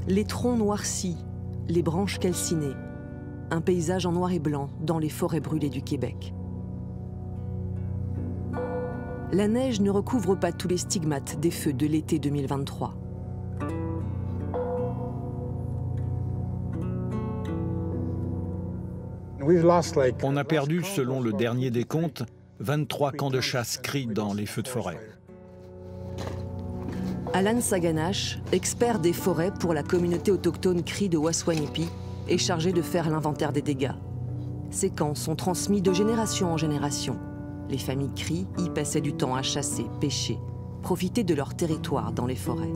Les troncs noircis, les branches calcinées. Un paysage en noir et blanc dans les forêts brûlées du Québec. La neige ne recouvre pas tous les stigmates des feux de l'été 2023. On a perdu, selon le dernier décompte, 23 camps de chasse cris dans les feux de forêt. Alan Saganash, expert des forêts pour la communauté autochtone Cri de Waswanipi, est chargé de faire l'inventaire des dégâts. Ces camps sont transmis de génération en génération. Les familles Cri y passaient du temps à chasser, pêcher, profiter de leur territoire dans les forêts.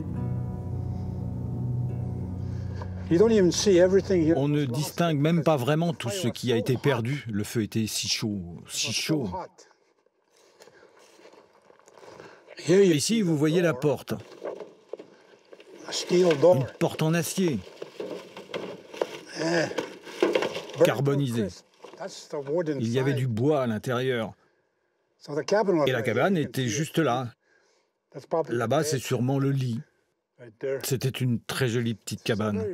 On ne distingue même pas vraiment tout ce qui a été perdu. Le feu était si chaud, si chaud. Ici, vous voyez la porte. Une porte en acier. Carbonisée. Il y avait du bois à l'intérieur. Et la cabane était juste là. Là-bas, c'est sûrement le lit. C'était une très jolie petite cabane.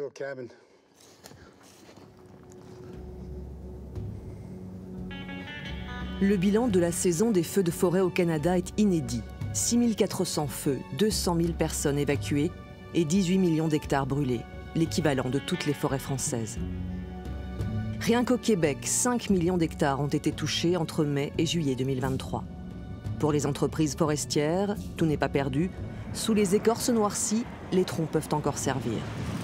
Le bilan de la saison des feux de forêt au Canada est inédit. 6400 feux, 200 000 personnes évacuées et 18 millions d'hectares brûlés, l'équivalent de toutes les forêts françaises. Rien qu'au Québec, 5 millions d'hectares ont été touchés entre mai et juillet 2023. Pour les entreprises forestières, tout n'est pas perdu. Sous les écorces noircies, les troncs peuvent encore servir.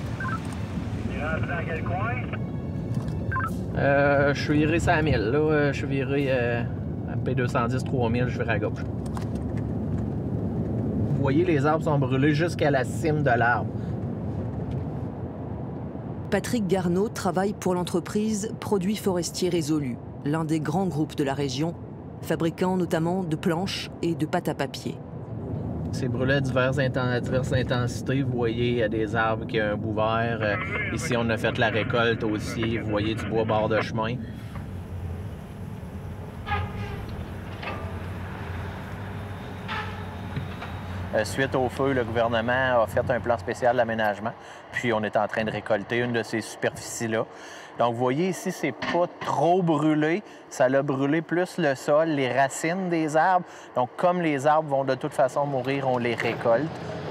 Je suis viré 100 000. Là, je suis viré à P210, 3000, je vire à gauche. Vous voyez, les arbres sont brûlés jusqu'à la cime de l'arbre. Patrick Garneau travaille pour l'entreprise Produits Forestiers Résolus, l'un des grands groupes de la région, fabricant notamment de planches et de pâte à papier. C'est brûlé à diverses intensités. Vous voyez, il y a des arbres qui ont un bout vert. Ici, on a fait la récolte aussi. Vous voyez du bois bord de chemin. Suite au feu, le gouvernement a fait un plan spécial d'aménagement. Puis, on est en train de récolter une de ces superficies-là. Donc, vous voyez ici, c'est pas trop brûlé. Ça l'a brûlé plus le sol, les racines des arbres. Donc, comme les arbres vont de toute façon mourir, on les récolte.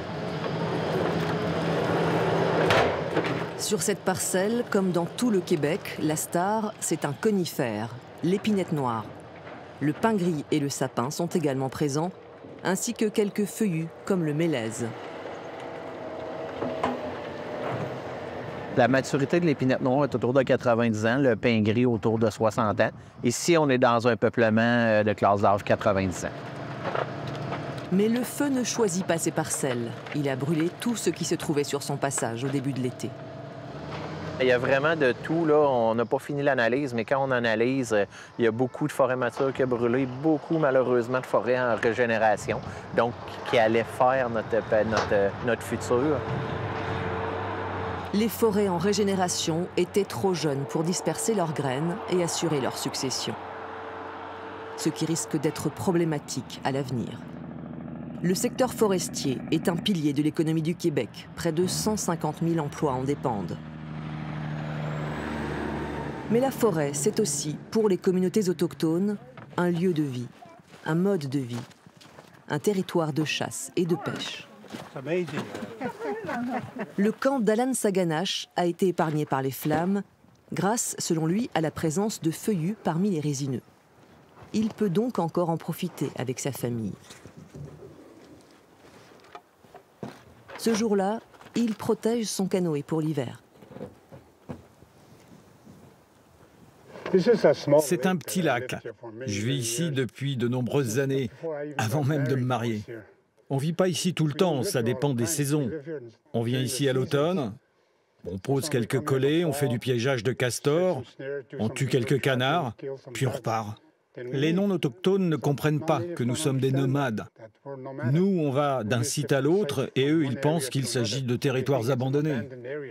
Sur cette parcelle, comme dans tout le Québec, la star, c'est un conifère, l'épinette noire. Le pin gris et le sapin sont également présents, ainsi que quelques feuillus comme le mélèze. La maturité de l'épinette noire est autour de 90 ans, le pin gris autour de 60 ans. Ici, on est dans un peuplement de classe d'âge 90 ans. Mais le feu ne choisit pas ses parcelles. Il a brûlé tout ce qui se trouvait sur son passage au début de l'été. Il y a vraiment de tout, là. On n'a pas fini l'analyse, mais quand on analyse, il y a beaucoup de forêts matures qui ont brûlé, beaucoup, malheureusement, de forêts en régénération, donc qui allaient faire notre futur. Les forêts en régénération étaient trop jeunes pour disperser leurs graines et assurer leur succession. Ce qui risque d'être problématique à l'avenir. Le secteur forestier est un pilier de l'économie du Québec. Près de 150 000 emplois en dépendent. Mais la forêt, c'est aussi, pour les communautés autochtones, un lieu de vie, un mode de vie, un territoire de chasse et de pêche. Le camp d'Alan Saganash a été épargné par les flammes grâce, selon lui, à la présence de feuillus parmi les résineux. Il peut donc encore en profiter avec sa famille. Ce jour-là, il protège son canoë pour l'hiver. C'est un petit lac. Je vis ici depuis de nombreuses années, avant même de me marier. On ne vit pas ici tout le temps, ça dépend des saisons. On vient ici à l'automne, on pose quelques collets, on fait du piégeage de castors, on tue quelques canards, puis on repart. Les non-autochtones ne comprennent pas que nous sommes des nomades. Nous, on va d'un site à l'autre et eux, ils pensent qu'il s'agit de territoires abandonnés.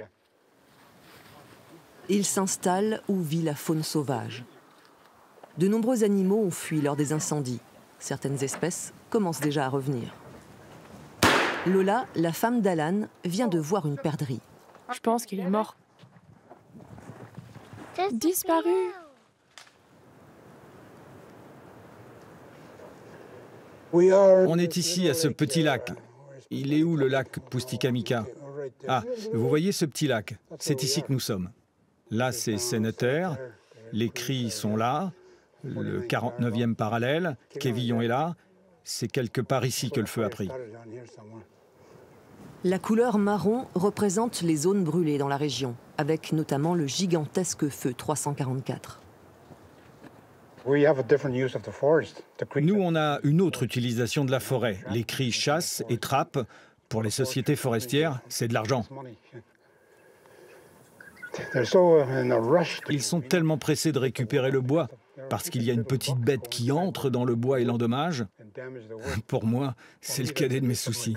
Ils s'installent où vit la faune sauvage. De nombreux animaux ont fui lors des incendies. Certaines espèces commencent déjà à revenir. Lola, la femme d'Alan, vient de voir une perdrix. Je pense qu'il est mort. Disparu. On est ici à ce petit lac. Il est où le lac Pustikamika? Ah, vous voyez ce petit lac? C'est ici que nous sommes. Là, c'est Seine-Terre. Les cris sont là. Le 49e parallèle. Quévillon est là. C'est quelque part ici que le feu a pris. La couleur marron représente les zones brûlées dans la région, avec notamment le gigantesque feu 344. Nous, on a une autre utilisation de la forêt. Les cris chasse et trappe, pour les sociétés forestières, c'est de l'argent. Ils sont tellement pressés de récupérer le bois, parce qu'il y a une petite bête qui entre dans le bois et l'endommage. Pour moi, c'est le cadet de mes soucis.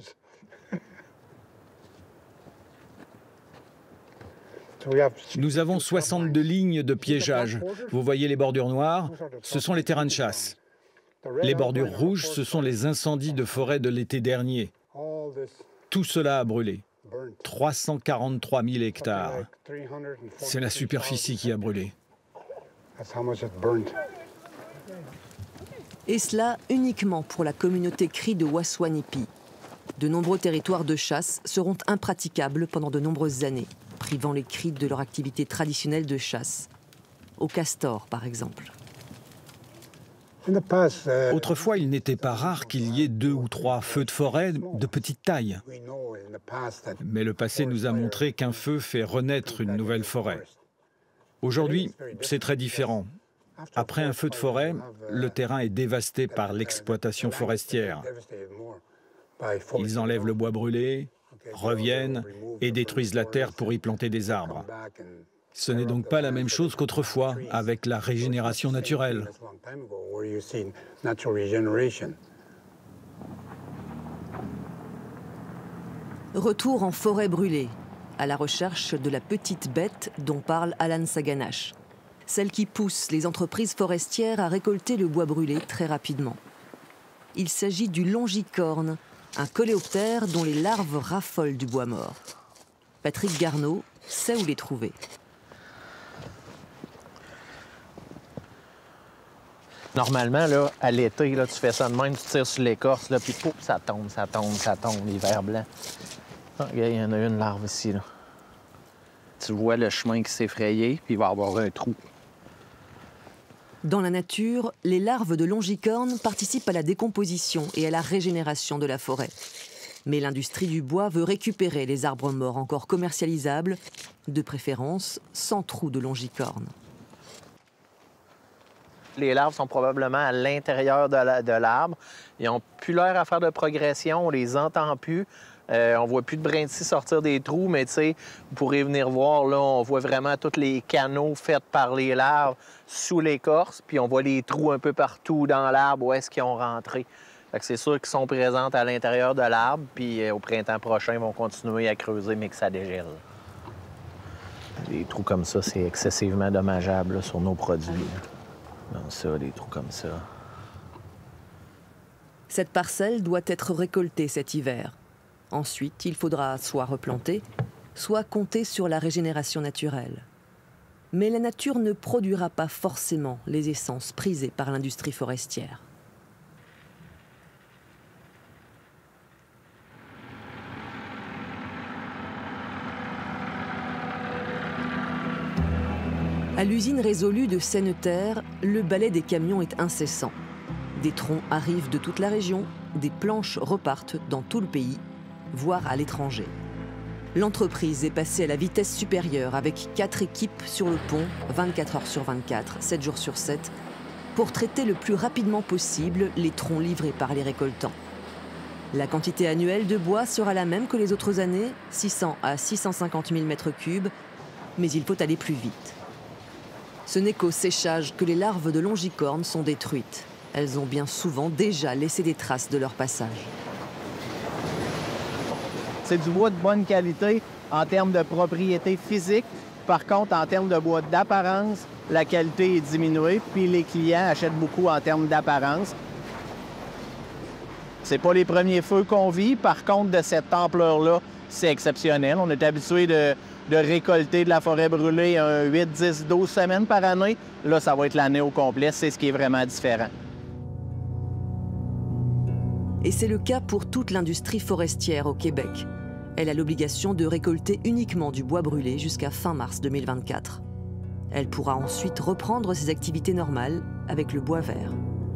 Nous avons 62 lignes de piégeage. Vous voyez les bordures noires, ce sont les terrains de chasse. Les bordures rouges, ce sont les incendies de forêt de l'été dernier. Tout cela a brûlé. 343 000 hectares. C'est la superficie qui a brûlé. Et cela uniquement pour la communauté cri de Waswanipi. De nombreux territoires de chasse seront impraticables pendant de nombreuses années, privant les cris de leur activité traditionnelle de chasse. Au castor, par exemple. Autrefois, il n'était pas rare qu'il y ait 2 ou 3 feux de forêt de petite taille. Mais le passé nous a montré qu'un feu fait renaître une nouvelle forêt. Aujourd'hui, c'est très différent. Après un feu de forêt, le terrain est dévasté par l'exploitation forestière. Ils enlèvent le bois brûlé, reviennent et détruisent la terre pour y planter des arbres. Ce n'est donc pas la même chose qu'autrefois, avec la régénération naturelle. Retour en forêt brûlée, à la recherche de la petite bête dont parle Alan Saganash, celle qui pousse les entreprises forestières à récolter le bois brûlé très rapidement. Il s'agit du longicorne, un coléoptère dont les larves raffolent du bois mort. Patrick Garneau sait où les trouver. Normalement, là, à l'été, là, tu fais ça de même, tu tires sur l'écorce, là, puis pouf, ça tombe, les vers blancs. Ah, regarde, il y en a une larve ici, là. Tu vois le chemin qui s'est frayé, puis il va y avoir un trou. Dans la nature, les larves de longicorne participent à la décomposition et à la régénération de la forêt. Mais l'industrie du bois veut récupérer les arbres morts encore commercialisables, de préférence sans trou de longicorne. Les larves sont probablement à l'intérieur de l'arbre. Ils n'ont plus l'air à faire de progression, on les entend plus. On voit plus de brindilles sortir des trous, mais tu sais, vous pourrez venir voir, là, on voit vraiment tous les canaux faits par les larves sous l'écorce, puis on voit les trous un peu partout dans l'arbre où est-ce qu'ils ont rentré. C'est sûr qu'ils sont présents à l'intérieur de l'arbre, puis au printemps prochain, ils vont continuer à creuser, mais que ça dégèle. Des trous comme ça, c'est excessivement dommageable là, sur nos produits. Donc ça, des trous comme ça. Cette parcelle doit être récoltée cet hiver. Ensuite, il faudra soit replanter, soit compter sur la régénération naturelle. Mais la nature ne produira pas forcément les essences prisées par l'industrie forestière. À l'usine résolue de Seine-Terre, le balai des camions est incessant. Des troncs arrivent de toute la région, des planches repartent dans tout le pays, voire à l'étranger. L'entreprise est passée à la vitesse supérieure avec 4 équipes sur le pont, 24 heures sur 24, 7 jours sur 7, pour traiter le plus rapidement possible les troncs livrés par les récoltants. La quantité annuelle de bois sera la même que les autres années, 600 à 650 000 m3, mais il faut aller plus vite. Ce n'est qu'au séchage que les larves de longicorne sont détruites. Elles ont bien souvent déjà laissé des traces de leur passage. C'est du bois de bonne qualité en termes de propriété physique. Par contre, en termes de bois d'apparence, la qualité est diminuée, puis les clients achètent beaucoup en termes d'apparence. C'est pas les premiers feux qu'on vit. Par contre, de cette ampleur-là, c'est exceptionnel. On est habitué de récolter de la forêt brûlée 8, 10, 12 semaines par année. Là, ça va être l'année au complet. C'est ce qui est vraiment différent. Et c'est le cas pour toute l'industrie forestière au Québec. Elle a l'obligation de récolter uniquement du bois brûlé jusqu'à fin mars 2024. Elle pourra ensuite reprendre ses activités normales avec le bois vert.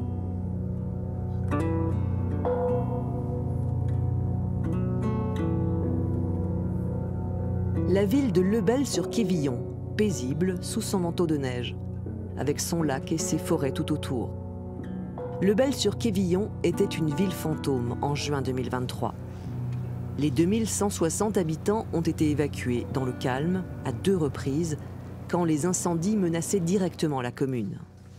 La ville de Lebel-sur-Quévillon, paisible sous son manteau de neige, avec son lac et ses forêts tout autour. Lebel-sur-Quévillon était une ville fantôme en juin 2023. Les 2160 habitants ont été évacués dans le calme à 2 reprises quand les incendies menaçaient directement la commune.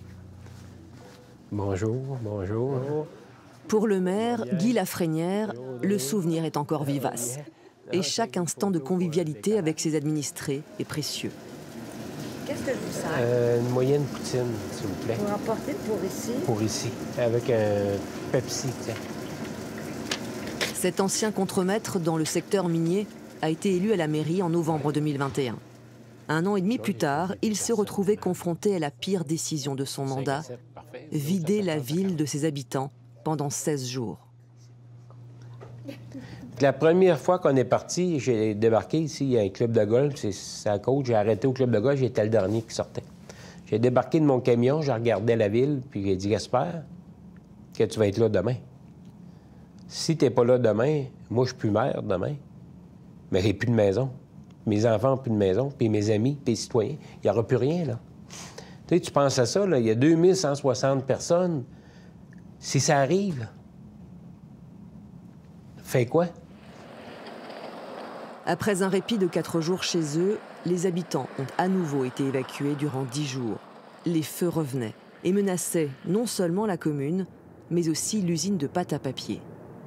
Bonjour, bonjour. Pour le maire, Guy Lafrenière, le souvenir est encore vivace. Et chaque instant de convivialité avec ses administrés est précieux. Qu'est-ce que je vous sers? Une moyenne poutine, s'il vous plaît. Pour emporter pour ici? Pour ici, avec un Pepsi, tiens. Cet ancien contremaître dans le secteur minier a été élu à la mairie en novembre 2021. 1 an et demi plus tard, il s'est retrouvé confronté à la pire décision de son mandat, vider la ville de ses habitants pendant 16 jours. La première fois qu'on est parti, j'ai débarqué ici, il y a un club de golf, c'est à côte, j'ai arrêté au club de golf, j'étais le dernier qui sortait. J'ai débarqué de mon camion, je regardais la ville, puis j'ai dit, Gaspard, que tu vas être là demain. Si t'es pas là demain, moi je suis plus maire demain, mais j'ai plus de maison. Mes enfants n'ont plus de maison, puis mes amis, puis les citoyens, il n'y aura plus rien, là. Tu sais, tu penses à ça, là, il y a 2160 personnes. Si ça arrive, fais quoi? Après un répit de 4 jours chez eux, les habitants ont à nouveau été évacués durant 10 jours. Les feux revenaient et menaçaient non seulement la commune, mais aussi l'usine de pâte à papier.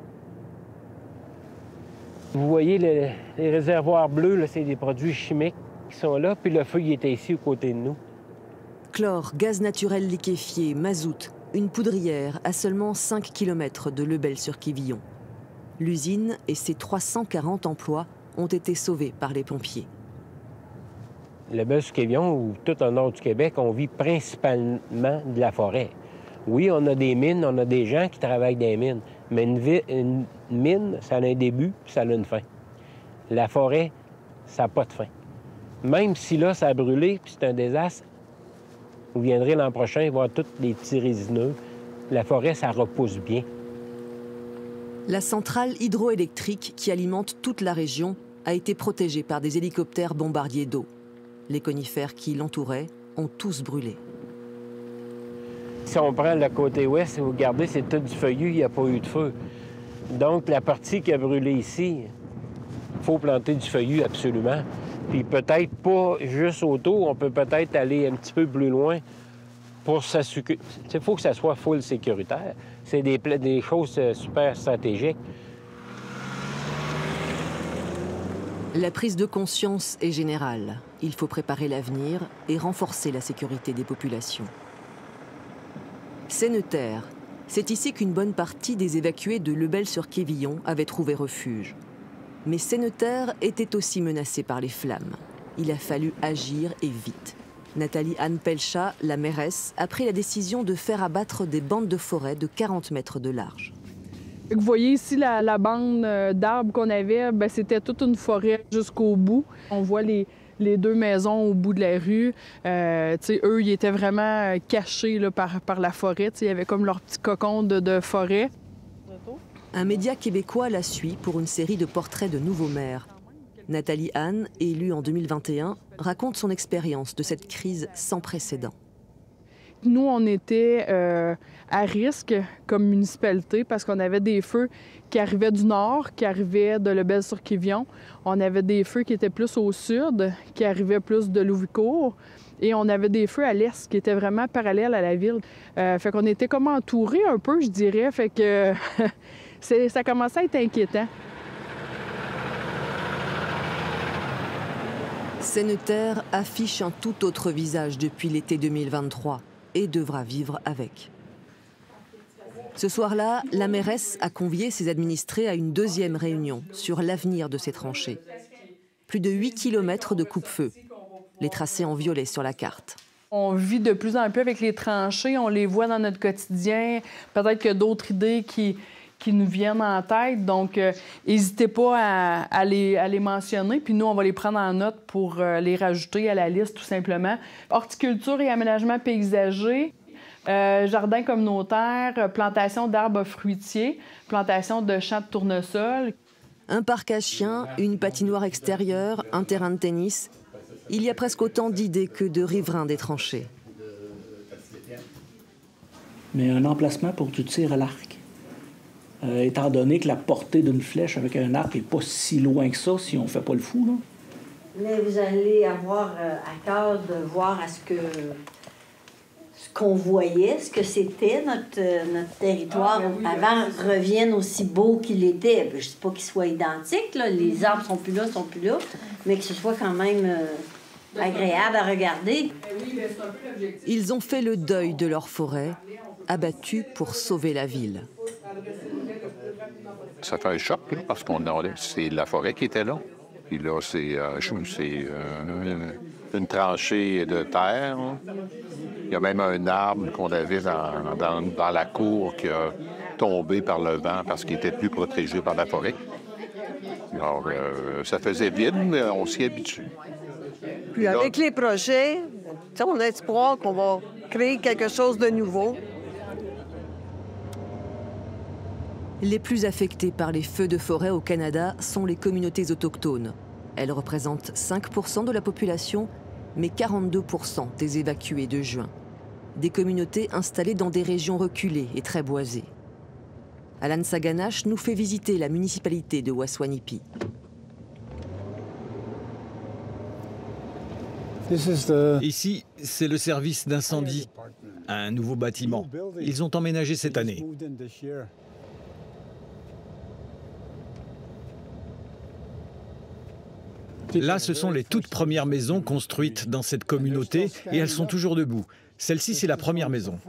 Vous voyez les réservoirs bleus, c'est des produits chimiques qui sont là, puis le feu il était ici, aux côtés de nous. Chlore, gaz naturel liquéfié, mazout, une poudrière à seulement 5 km de Lebel-sur-Quévillon. L'usine et ses 340 emplois ont été sauvés par les pompiers. Lebel-sur-Quévillon, ou tout au nord du Québec, on vit principalement de la forêt. Oui, on a des mines, on a des gens qui travaillent dans les mines, mais une mine, ça a un début puis ça a une fin. La forêt, ça n'a pas de fin. Même si là, ça a brûlé puis c'est un désastre, vous viendrez l'an prochain voir tous les petits résineux. La forêt, ça repousse bien. La centrale hydroélectrique qui alimente toute la région a été protégée par des hélicoptères bombardiers d'eau. Les conifères qui l'entouraient ont tous brûlé. Si on prend le côté ouest, si vous regardez, c'est tout du feuillu, il n'y a pas eu de feu. Donc, la partie qui a brûlé ici, il faut planter du feuillu absolument. Puis peut-être pas juste autour, on peut peut-être aller un petit peu plus loin pour s'assurer. Il faut que ça soit full sécuritaire. C'est des choses super stratégiques. La prise de conscience est générale. Il faut préparer l'avenir et renforcer la sécurité des populations. Séneterre, c'est ici qu'une bonne partie des évacués de Lebel-sur-Quévillon avaient trouvé refuge. Mais Séneterre était aussi menacée par les flammes. Il a fallu agir et vite. Nathalie Anne Pelchat, la mairesse, a pris la décision de faire abattre des bandes de forêt de 40 mètres de large. Vous voyez ici la bande d'arbres qu'on avait, c'était toute une forêt jusqu'au bout. On voit les 2 maisons au bout de la rue. Eux, ils étaient vraiment cachés là, par la forêt. Il y avait comme leur petit cocon de forêt. Un média québécois la suit pour une série de portraits de nouveaux maires. Nathalie Anne, élue en 2021, raconte son expérience de cette crise sans précédent. Nous, on était à risque comme municipalité parce qu'on avait des feux qui arrivaient du nord, qui arrivaient de Lebel-sur-Quévillon. On avait des feux qui étaient plus au sud, qui arrivaient plus de Louvicourt. Et on avait des feux à l'est qui étaient vraiment parallèles à la ville. Fait qu'on était comme entourés un peu, je dirais. Fait que ça commençait à être inquiétant. Séneterre affiche un tout autre visage depuis l'été 2023 et devra vivre avec. Ce soir-là, la mairesse a convié ses administrés à une deuxième réunion sur l'avenir de ces tranchées. Plus de 8 km de coupe-feu, les tracés en violet sur la carte. On vit de plus en plus avec les tranchées, on les voit dans notre quotidien. Peut-être qu'il y a d'autres idées qui nous viennent en tête. Donc, n'hésitez pas à les mentionner. Puis nous, on va les prendre en note pour les rajouter à la liste, tout simplement. Horticulture et aménagement paysager, jardin communautaire, plantation d'arbres fruitiers, plantation de champs de tournesol. Un parc à chiens, une patinoire extérieure, un terrain de tennis. Il y a presque autant d'idées que de riverains des tranchées. Mais un emplacement pour du tir à l'arc. Étant donné que la portée d'une flèche avec un arc n'est pas si loin que ça si on ne fait pas le fou. Là. Mais vous allez avoir à cœur de voir ce qu'on voyait, ce que c'était notre territoire avant revienne aussi beau qu'il était. Je ne dis pas qu'il soit identique, là. Les arbres sont plus là, mais que ce soit quand même agréable à regarder. Ils ont fait le deuil de leur forêt, abattus pour sauver la ville. Ça fait un choc, là, parce que c'est la forêt qui était là. Puis là, c'est une tranchée de terre. Il y a même un arbre qu'on avait dans la cour qui a tombé par le vent parce qu'il était plus protégé par la forêt. Alors, ça faisait vide, mais on s'y habitue. Puis avec les projets, on a espoir qu'on va créer quelque chose de nouveau. Les plus affectées par les feux de forêt au Canada sont les communautés autochtones. Elles représentent 5% de la population, mais 42% des évacués de juin. Des communautés installées dans des régions reculées et très boisées. Alan Saganash nous fait visiter la municipalité de Waswanipi. Ici, c'est le service d'incendie, un nouveau bâtiment. Ils ont emménagé cette année. Là, ce sont les toutes premières maisons construites dans cette communauté et elles sont toujours debout. Celle-ci, c'est la première maison.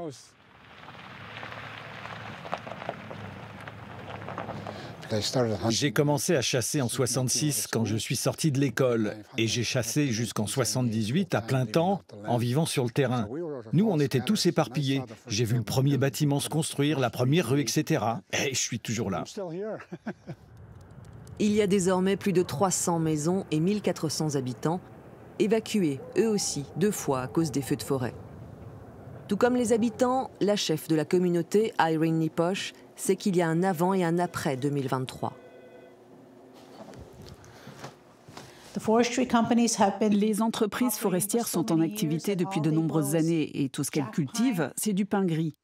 J'ai commencé à chasser en 66 quand je suis sorti de l'école et j'ai chassé jusqu'en 78 à plein temps en vivant sur le terrain. Nous, on était tous éparpillés. J'ai vu le premier bâtiment se construire, la première rue, etc. Et je suis toujours là. Il y a désormais plus de 300 maisons et 1400 habitants, évacués eux aussi 2 fois à cause des feux de forêt. Tout comme les habitants, la chef de la communauté, Irene Nipoche, sait qu'il y a un avant et un après 2023. Les entreprises forestières sont en activité depuis de nombreuses années et tout ce qu'elles cultivent, c'est du pin gris.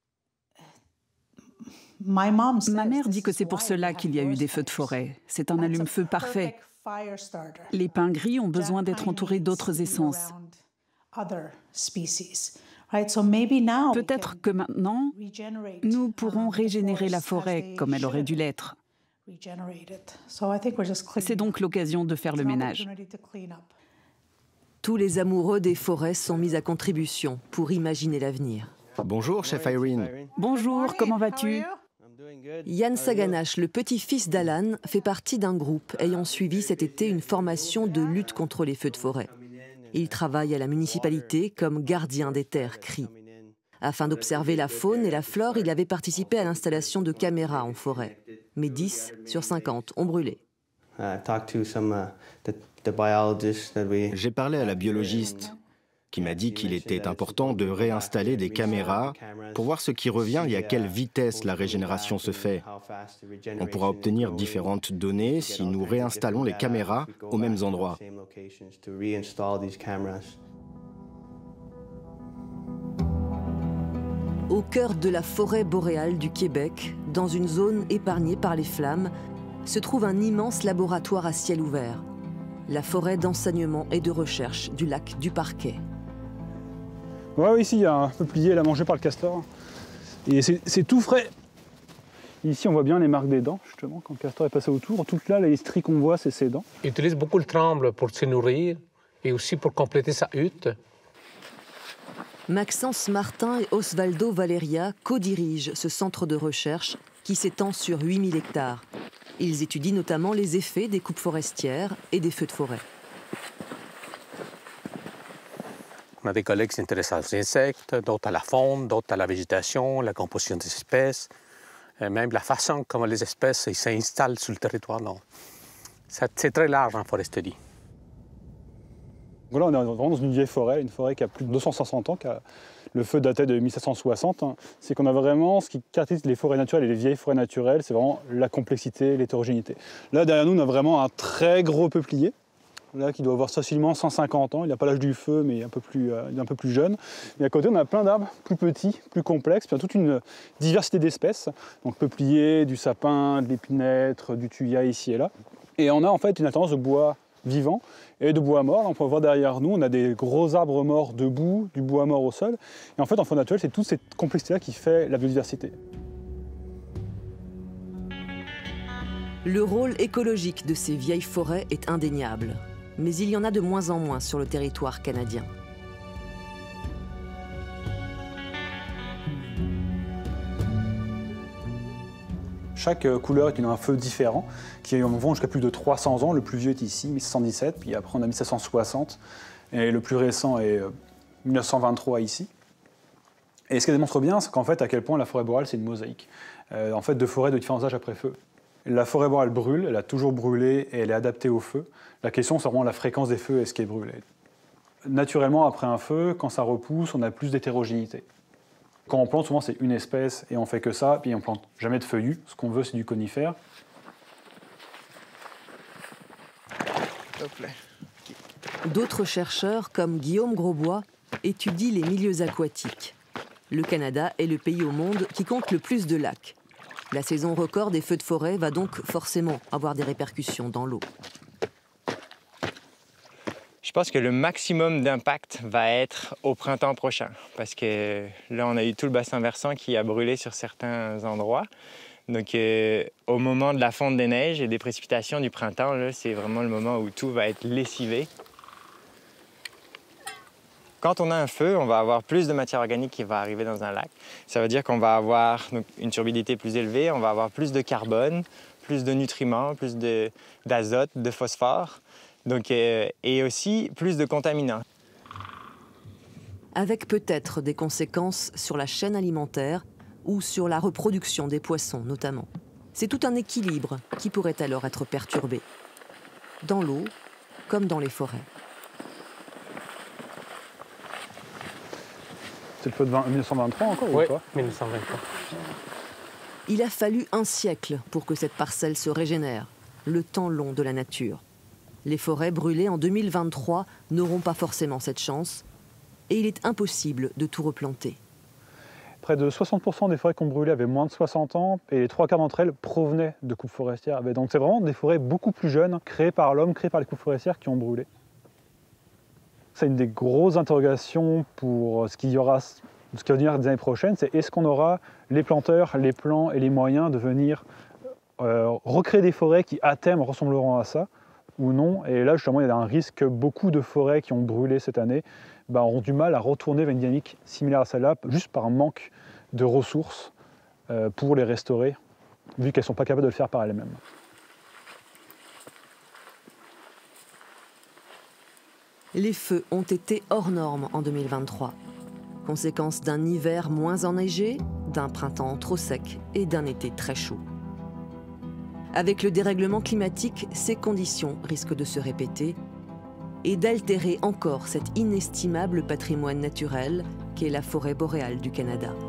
Ma mère dit que c'est pour cela qu'il y a eu des feux de forêt. C'est un allume-feu parfait. Les pins gris ont besoin d'être entourés d'autres essences. Peut-être que maintenant, nous pourrons régénérer la forêt comme elle aurait dû l'être. C'est donc l'occasion de faire le ménage. Tous les amoureux des forêts sont mis à contribution pour imaginer l'avenir. Bonjour, chef Irene. Bonjour, comment vas-tu? Yann Saganash, le petit-fils d'Alan, fait partie d'un groupe ayant suivi cet été une formation de lutte contre les feux de forêt. Il travaille à la municipalité comme gardien des terres cris. Afin d'observer la faune et la flore, il avait participé à l'installation de caméras en forêt. Mais 10 sur 50 ont brûlé. J'ai parlé à la biologiste qui m'a dit qu'il était important de réinstaller des caméras pour voir ce qui revient et à quelle vitesse la régénération se fait. On pourra obtenir différentes données si nous réinstallons les caméras aux mêmes endroits. Au cœur de la forêt boréale du Québec, dans une zone épargnée par les flammes, se trouve un immense laboratoire à ciel ouvert, la forêt d'enseignement et de recherche du lac du Parquet. Ouais, ici, il y a un peuplier, elle a mangé par le castor. Et c'est tout frais. Ici, on voit bien les marques des dents, justement, quand le castor est passé autour. Tout là, les stries qu'on voit, c'est ses dents. Il utilise beaucoup le tremble pour se nourrir et aussi pour compléter sa hutte. Maxence Martin et Osvaldo Valeria co-dirigent ce centre de recherche qui s'étend sur 8000 hectares. Ils étudient notamment les effets des coupes forestières et des feux de forêt. On a des collègues qui s'intéressent aux insectes, d'autres à la faune, d'autres à la végétation, la composition des espèces, et même la façon comment les espèces s'installent sur le territoire. C'est très large en foresterie. Voilà, on est vraiment dans une vieille forêt, une forêt qui a plus de 260 ans, le feu datait de 1760. C'est qu'on a vraiment ce qui caractérise les forêts naturelles et les vieilles forêts naturelles, c'est vraiment la complexité, l'hétérogénéité. Là, derrière nous, on a vraiment un très gros peuplier, là, qui doit avoir facilement 150 ans. Il n'a pas l'âge du feu, mais il est un peu plus jeune. Et à côté, on a plein d'arbres plus petits, plus complexes, puis toute une diversité d'espèces. Donc peuplier, du sapin, de l'épinêtre, du thuya ici et là. Et on a en fait une alternance de bois vivant et de bois mort. Là, on peut voir derrière nous, on a des gros arbres morts debout, du bois mort au sol. Et en fait, en forêt naturelle, c'est toute cette complexité-là qui fait la biodiversité. Le rôle écologique de ces vieilles forêts est indéniable, mais il y en a de moins en moins sur le territoire canadien. Chaque couleur est un feu différent, qui vont jusqu'à plus de 300 ans. Le plus vieux est ici, 1717, puis après on a 1760, et le plus récent est 1923 ici. Et ce qui démontre bien, c'est qu'en fait, à quel point la forêt boréale, c'est une mosaïque. En fait, de forêts de différents âges après feu. La forêt boréale brûle, elle a toujours brûlé et elle est adaptée au feu. La question, c'est vraiment la fréquence des feux et ce qui est brûlé. Naturellement, après un feu, quand ça repousse, on a plus d'hétérogénéité. Quand on plante, souvent c'est une espèce et on fait que ça, puis on plante jamais de feuillus. Ce qu'on veut, c'est du conifère. D'autres chercheurs, comme Guillaume Grosbois, étudient les milieux aquatiques. Le Canada est le pays au monde qui compte le plus de lacs. La saison record des feux de forêt va donc forcément avoir des répercussions dans l'eau. Je pense que le maximum d'impact va être au printemps prochain, parce que là, on a eu tout le bassin versant qui a brûlé sur certains endroits. Donc, au moment de la fonte des neiges et des précipitations du printemps, c'est vraiment le moment où tout va être lessivé. Quand on a un feu, on va avoir plus de matière organique qui va arriver dans un lac. Ça veut dire qu'on va avoir une turbidité plus élevée, on va avoir plus de carbone, plus de nutriments, plus d'azote, de phosphore. Donc, et aussi plus de contaminants. Avec peut-être des conséquences sur la chaîne alimentaire ou sur la reproduction des poissons notamment. C'est tout un équilibre qui pourrait alors être perturbé, dans l'eau comme dans les forêts. C'est le feu de 1923 encore ou pas ? 1923. Il a fallu un siècle pour que cette parcelle se régénère, le temps long de la nature. Les forêts brûlées en 2023 n'auront pas forcément cette chance et il est impossible de tout replanter. Près de 60% des forêts qu'on brûlait avaient moins de 60 ans et les 3/4 d'entre elles provenaient de coupes forestières. Donc c'est vraiment des forêts beaucoup plus jeunes, créées par l'homme, créées par les coupes forestières qui ont brûlé. C'est une des grosses interrogations pour ce qui va venir des années prochaines, c'est est-ce qu'on aura les planteurs, les plans et les moyens de venir recréer des forêts qui à terme ressembleront à ça ou non. Et là justement il y a un risque que beaucoup de forêts qui ont brûlé cette année auront du mal à retourner vers une dynamique similaire à celle-là, juste par un manque de ressources pour les restaurer, vu qu'elles ne sont pas capables de le faire par elles-mêmes. Les feux ont été hors normes en 2023. Conséquence d'un hiver moins enneigé, d'un printemps trop sec et d'un été très chaud. Avec le dérèglement climatique, ces conditions risquent de se répéter et d'altérer encore cet inestimable patrimoine naturel qu'est la forêt boréale du Canada.